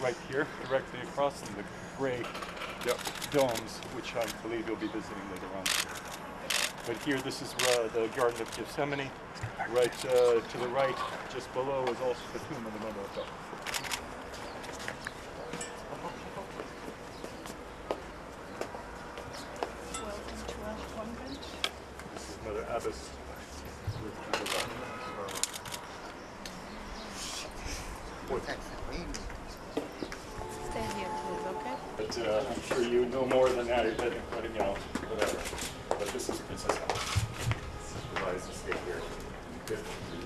right here, directly across from the gray domes, which I believe you'll be visiting later on. But here, this is the Garden of Gethsemane. Right to the right, just below, is also the tomb of the Mother of God. Welcome to our convent. This is Mother Abbess. Stay here, please, okay? But I'm sure you know more than that, but you know, whatever. But this is Princess Alice. This is provides to stay here. Good.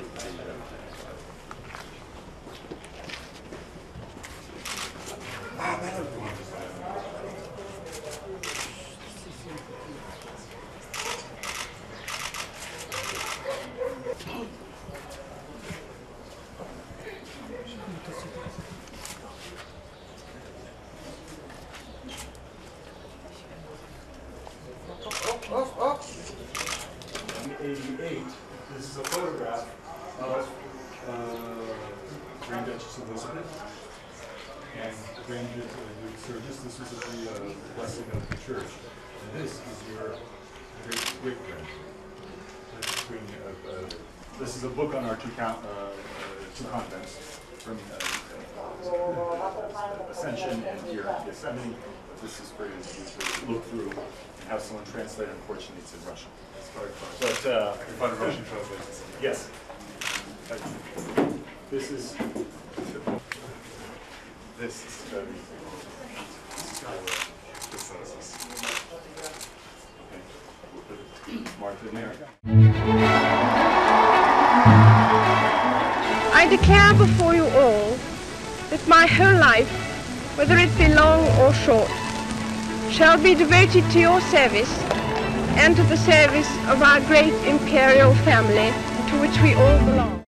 In 1988, this is a photograph of Grand Duchess Elizabeth and Grand Duke Sturgis. This was at the blessing of the church. And this is your great-grandmother. This is a book on our two convents from Ascension and here in Gethsemane. This is for you to look through and have someone translate. Unfortunately, it's in Russian. But I can find a Russian translation. Yes. This is Martha Mary. I declare before you all that my whole life, whether it be long or short, shall be devoted to your service and to the service of our great imperial family to which we all belong.